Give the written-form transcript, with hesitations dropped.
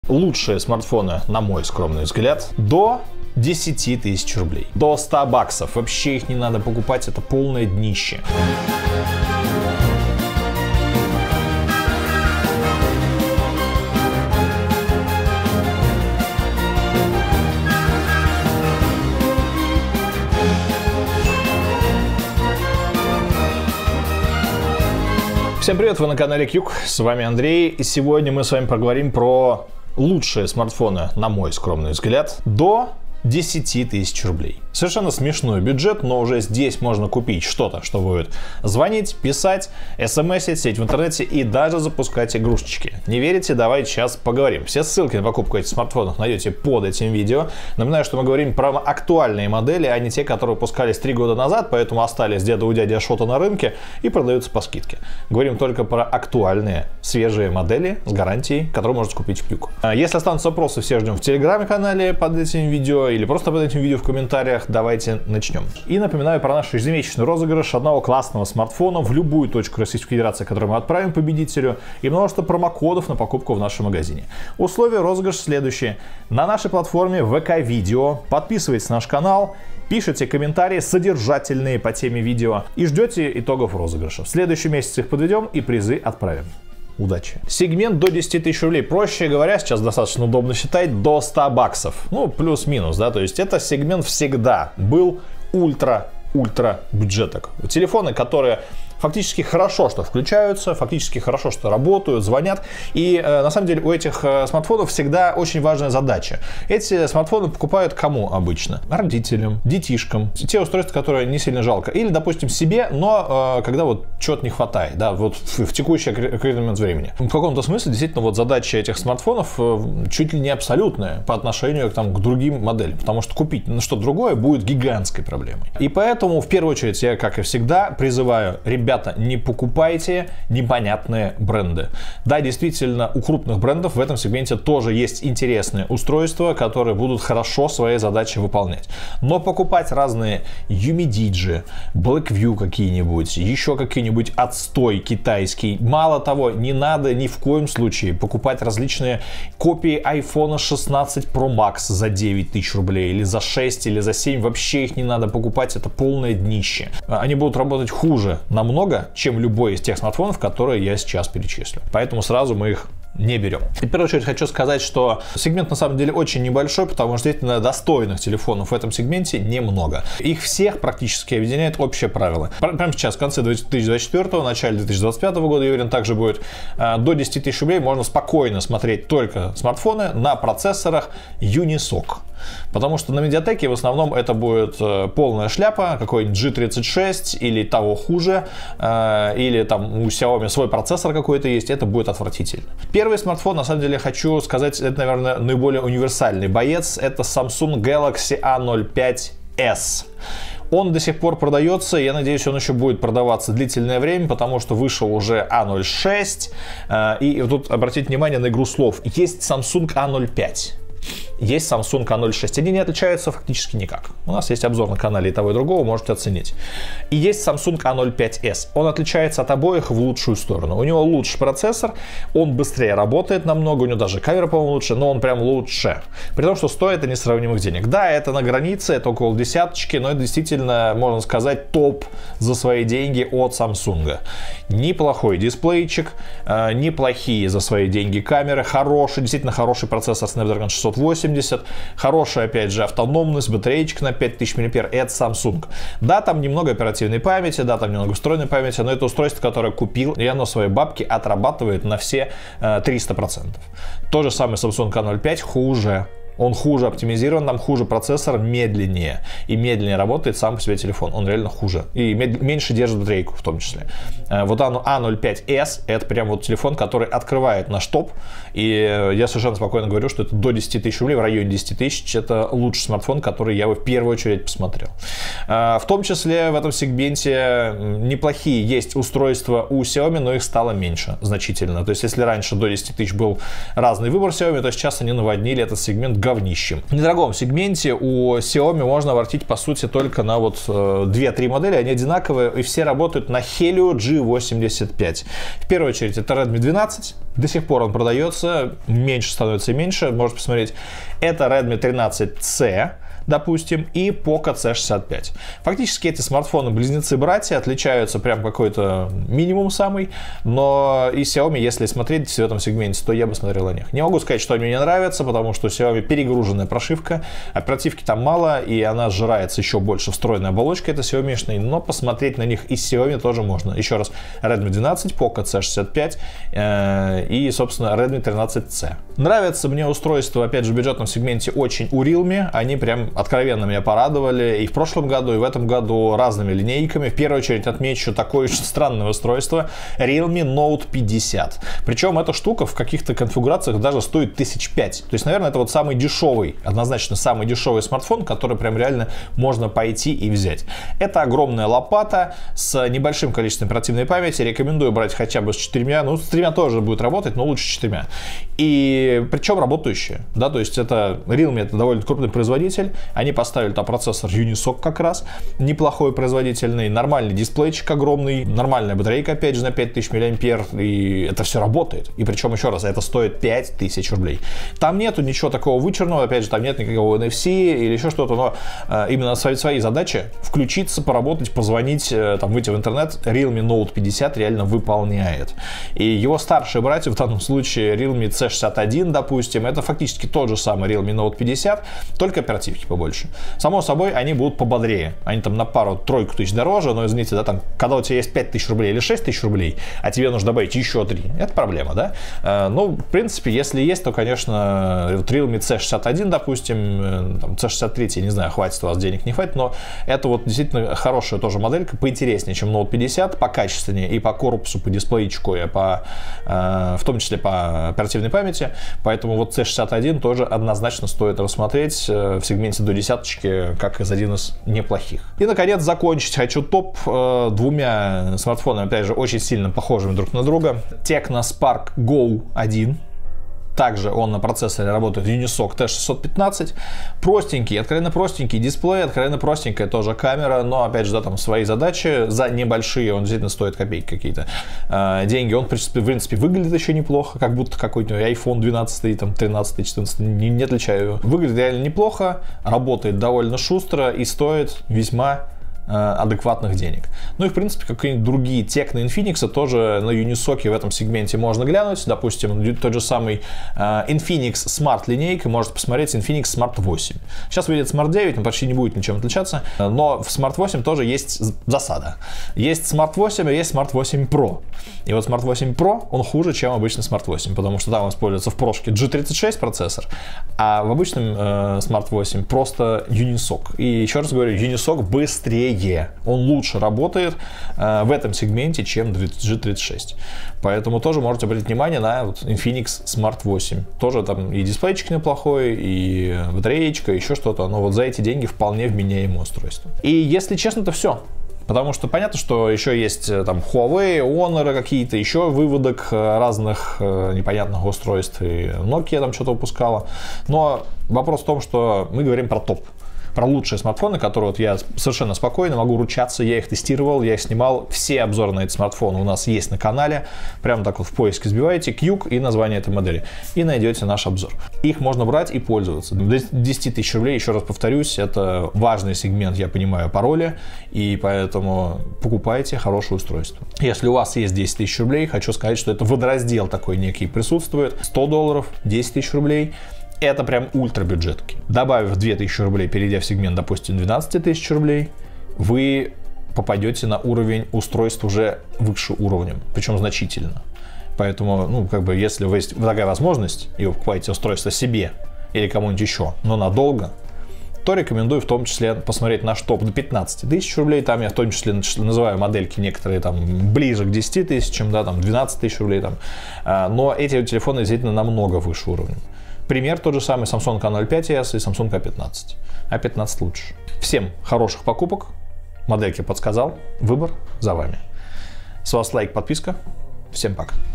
Лучшие смартфоны, на мой скромный взгляд, до 10 тысяч рублей. До 100 баксов. Вообще их не надо покупать, это полное днище. Всем привет, вы на канале Кьюк, с вами Андрей, и сегодня мы с вами поговорим про лучшие смартфоны, на мой скромный взгляд, до 10 тысяч рублей. Совершенно смешной бюджет, но уже здесь можно купить что-то, что будет звонить, писать, смсить, сидеть в интернете и даже запускать игрушечки. Не верите? Давайте сейчас поговорим. Все ссылки на покупку этих смартфонов найдете под этим видео. Напоминаю, что мы говорим про актуальные модели, а не те, которые выпускались 3 года назад, поэтому остались деда у дяди Ашота на рынке и продаются по скидке. Говорим только про актуальные, свежие модели с гарантией, которые можете купить в Кьюк. Если останутся вопросы, все ждем в телеграме-канале под этим видео или просто под этим видео в комментариях. Давайте начнем. И напоминаю про наш ежемесячный розыгрыш одного классного смартфона в любую точку Российской Федерации, который мы отправим победителю, и множество промокодов на покупку в нашем магазине. Условия розыгрыша следующие. На нашей платформе ВК Видео подписывайтесь на наш канал, пишите комментарии содержательные по теме видео и ждете итогов розыгрыша. В следующем месяце их подведем и призы отправим. Удачи. Сегмент до 10 тысяч рублей. Проще говоря, сейчас достаточно удобно считать, до 100 баксов. Ну, плюс-минус, да, то есть это сегмент всегда был ультра бюджеток. Телефоны, которые фактически хорошо, что включаются, фактически хорошо, что работают, звонят. И на самом деле у этих смартфонов всегда очень важная задача. Эти смартфоны покупают кому обычно? Родителям, детишкам. Те устройства, которые не сильно жалко. Или, допустим, себе, но когда вот чего-то не хватает, да, вот в текущий момент времени. В каком-то смысле действительно вот задача этих смартфонов чуть ли не абсолютная по отношению к другим моделям. Потому что купить что-то другое будет гигантской проблемой. И поэтому, в первую очередь, я, как и всегда, призываю ребята, не покупайте непонятные бренды. Да, действительно, у крупных брендов в этом сегменте тоже есть интересные устройства, которые будут хорошо свои задачи выполнять. Но покупать разные Юмидиджи, Blackview какие-нибудь, еще какие-нибудь отстой китайский. Мало того, не надо ни в коем случае покупать различные копии iPhone 16 Pro Max за 9 тысяч рублей, или за 6, или за 7. Вообще их не надо покупать, это полное днище. Они будут работать хуже намного, чем любой из тех смартфонов, которые я сейчас перечислю. Поэтому сразу мы их не берем. И в первую очередь хочу сказать, что сегмент на самом деле очень небольшой, потому что действительно достойных телефонов в этом сегменте немного. Их всех практически объединяет общее правило. Прямо сейчас, в конце 2024, начале 2025 года, я уверен, также будет, до 10 тысяч рублей можно спокойно смотреть только смартфоны на процессорах Unisoc. Потому что на Медиатеке в основном это будет полная шляпа, какой-нибудь G36 или того хуже, или там у Xiaomi свой процессор какой-то есть, это будет отвратительно. Первый смартфон, на самом деле, хочу сказать, это, наверное, наиболее универсальный боец, это Samsung Galaxy A05s. Он до сих пор продается, и я надеюсь, он еще будет продаваться длительное время, потому что вышел уже A06, и тут обратите внимание на игру слов, есть Samsung A05. Есть Samsung A06. Они не отличаются фактически никак. У нас есть обзор на канале и того, и другого, можете оценить. И есть Samsung A05s. Он отличается от обоих в лучшую сторону. У него лучший процессор, он быстрее работает намного, у него даже камера, по-моему, лучше, но он прям лучше. При том, что стоит несравнимых денег. Да, это на границе, это около десяточки, но это действительно, можно сказать, топ за свои деньги от Samsung. Неплохой дисплейчик, неплохие за свои деньги камеры, хороший, действительно хороший процессор Snapdragon 680, хорошая, опять же, автономность, батареечка на 5000 мАh, это Samsung. Да, там немного оперативной памяти, да, там немного встроенной памяти, но это устройство, которое купил, и оно свои бабки отрабатывает на все 300%. То же самое Samsung A05 хуже. Он хуже оптимизирован, там хуже процессор, медленнее. И медленнее работает сам по себе телефон. Он реально хуже. И меньше держит батарейку в том числе. Вот A05s это прям вот телефон, который открывает наш топ. И я совершенно спокойно говорю, что это до 10 тысяч рублей, в районе 10 тысяч. Это лучший смартфон, который я бы в первую очередь посмотрел. В том числе в этом сегменте неплохие есть устройства у Xiaomi, но их стало меньше значительно. То есть если раньше до 10 тысяч был разный выбор Xiaomi, то сейчас они наводнили этот сегмент говнищем. В недорогом сегменте у Xiaomi можно обратить по сути только на вот 2-3 модели, они одинаковые и все работают на Helio G85. В первую очередь это Redmi 12, до сих пор он продается, становится и меньше. Можете посмотреть. Это Redmi 13C, допустим, и Poco C65. Фактически эти смартфоны близнецы-братья, отличаются прям какой-то минимум самый, но и Xiaomi, если смотреть в этом сегменте, то я бы смотрел на них. Не могу сказать, что они мне нравятся, потому что у Xiaomi перегруженная прошивка, оперативки там мало, и она сжирается еще больше встроенной оболочкой, это Xiaomi-шной, но посмотреть на них из Xiaomi тоже можно. Еще раз, Redmi 12, Poco C65 и, собственно, Redmi 13C. Нравится мне устройство, опять же, в бюджетном сегменте очень у Realme, они прям откровенно меня порадовали и в прошлом году, и в этом году разными линейками. В первую очередь отмечу такое очень странное устройство Realme Note 50. Причем эта штука в каких-то конфигурациях даже стоит 1005. То есть, наверное, это вот самый дешевый, однозначно самый дешевый смартфон, который прям реально можно пойти и взять. Это огромная лопата с небольшим количеством оперативной памяти. Рекомендую брать хотя бы с 4. Ну, с 3 тоже будет работать, но лучше 4. И причем работающая. Да, то есть это Realme, это довольно крупный производитель. Они поставили там процессор Unisoc как раз, неплохой производительный, нормальный дисплейчик огромный, нормальная батарейка, опять же, на 5000 мАh, и это все работает. И причем, еще раз, это стоит 5000 рублей. Там нету ничего такого вычурного, опять же, там нет никакого NFC или еще что-то, но именно свои задачи включиться, поработать, позвонить, там, выйти в интернет, Realme Note 50 реально выполняет. И его старшие братья, в данном случае Realme C61, допустим, это фактически тот же самый Realme Note 50, только оперативки побольше. Само собой, они будут пободрее. Они там на пару-тройку тысяч дороже, но, извините, да, там, когда у тебя есть 5000 рублей или 6000 рублей, а тебе нужно добавить еще 3, это проблема, да? Ну, в принципе, если есть, то, конечно, Realme C61, допустим, там, C63, я не знаю, хватит у вас денег, не хватит, но это вот действительно хорошая тоже моделька, поинтереснее, чем Note 50, покачественнее и по корпусу, по дисплейчику, и в том числе по оперативной памяти, поэтому вот C61 тоже однозначно стоит рассмотреть в сегменте до десяточки, как из один из неплохих. И, наконец, закончить хочу топ двумя смартфонами, опять же, очень сильно похожими друг на друга. Tecno Spark Go 1. Также он на процессоре работает Unisoc T615. Простенький, откровенно простенький дисплей, откровенно простенькая тоже камера, но опять же, да, там свои задачи. За небольшие он действительно стоит копейки какие-то деньги. Он, в принципе, выглядит еще неплохо, как будто какой-то iPhone 12, там, 13, 14, не отличаю. Выглядит реально неплохо, работает довольно шустро и стоит весьма адекватных денег. Ну и в принципе какие-нибудь другие Tecno Infinix тоже на Unisoc в этом сегменте можно глянуть. Допустим, тот же самый Infinix Smart линейка, можете посмотреть Infinix Smart 8. Сейчас выйдет Smart 9, он почти не будет ничем отличаться, но в Smart 8 тоже есть засада. Есть Smart 8, а есть Smart 8 Pro. И вот Smart 8 Pro, он хуже, чем обычный Smart 8, потому что там используется в прошке G36 процессор, а в обычном Smart 8 просто Unisoc. И еще раз говорю, Unisoc быстрее. Он лучше работает в этом сегменте, чем G36. Поэтому тоже можете обратить внимание на вот Infinix Smart 8. Тоже там и дисплейчик неплохой, и батареечка, еще что-то. Но вот за эти деньги вполне вменяемое устройство. И если честно, то все. Потому что понятно, что еще есть там Huawei, Honor какие-то, еще выводок разных непонятных устройств. И Nokia там что-то выпускала. Но вопрос в том, что мы говорим про топ. Про лучшие смартфоны, которые вот я совершенно спокойно могу ручаться, я их тестировал, я их снимал, все обзоры на эти смартфоны у нас есть на канале, прямо так вот в поиске сбиваете QUIC и название этой модели, и найдете наш обзор. Их можно брать и пользоваться. До 10 тысяч рублей, еще раз повторюсь, это важный сегмент, я понимаю, пароля, и поэтому покупайте хорошее устройство. Если у вас есть 10 тысяч рублей, хочу сказать, что это водораздел такой некий присутствует, $100, 10 тысяч рублей. Это прям ультра бюджетки. Добавив 2000 рублей, перейдя в сегмент, допустим, 12 тысяч рублей, вы попадете на уровень устройств уже выше уровнем, причем значительно. Поэтому, ну, как бы, если у вас есть такая возможность, и вы покупаете устройство себе или кому-нибудь еще, но надолго, то рекомендую в том числе посмотреть наш топ до 15 тысяч рублей. Там я в том числе называю модельки некоторые там ближе к 10 тысячам, да, там 12 тысяч рублей. Там. Но эти телефоны действительно намного выше уровня. Пример тот же самый Samsung A05s и Samsung A15. A15 лучше. Всем хороших покупок. Модельки подсказал. Выбор за вами. С вас лайк, подписка. Всем пока.